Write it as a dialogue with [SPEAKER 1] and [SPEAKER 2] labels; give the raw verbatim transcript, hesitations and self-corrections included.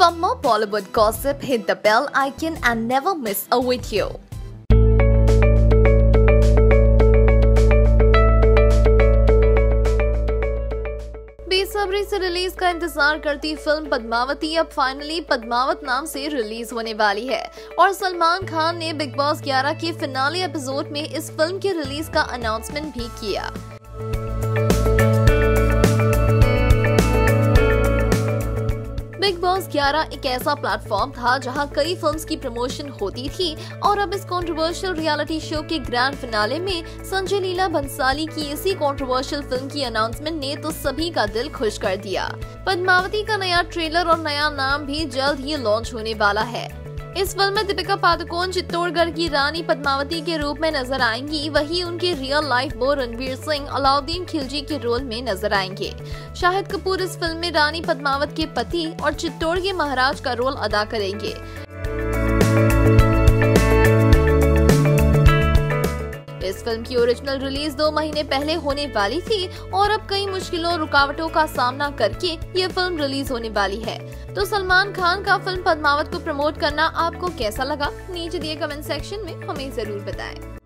[SPEAKER 1] For more Bollywood gossip, hit the bell icon and never miss a video. बेसब्री से release का इंतजार करती फिल्म पद्मावती अब फाइनली पद्मावत नाम से रिलीज होने वाली है और सलमान खान ने बिग बॉस ग्यारह के फिनाले एपिसोड में इस फिल्म के रिलीज का अनाउंसमेंट भी किया। बिग बॉस ग्यारह एक ऐसा प्लेटफॉर्म था जहां कई फिल्म्स की प्रमोशन होती थी और अब इस कंट्रोवर्शियल रियलिटी शो के ग्रैंड फिनाले में संजय लीला भंसाली की इसी कंट्रोवर्शियल फिल्म की अनाउंसमेंट ने तो सभी का दिल खुश कर दिया। पद्मावती का नया ट्रेलर और नया नाम भी जल्द ही लॉन्च होने वाला है। इस फिल्म में दीपिका पादुकोण चित्तौड़गढ़ की रानी पद्मावती के रूप में नजर आएंगी, वहीं उनके रियल लाइफ बो रणवीर सिंह अलाउद्दीन खिलजी के रोल में नजर आएंगे। शाहिद कपूर इस फिल्म में रानी पद्मावत के पति और चित्तौड़ के महाराज का रोल अदा करेंगे। इस फिल्म की ओरिजिनल रिलीज दो महीने पहले होने वाली थी और अब कई मुश्किलों और रुकावटों का सामना करके ये फिल्म रिलीज होने वाली है। तो सलमान खान का फिल्म पद्मावत को प्रमोट करना आपको कैसा लगा? नीचे दिए कमेंट सेक्शन में हमें जरूर बताएं।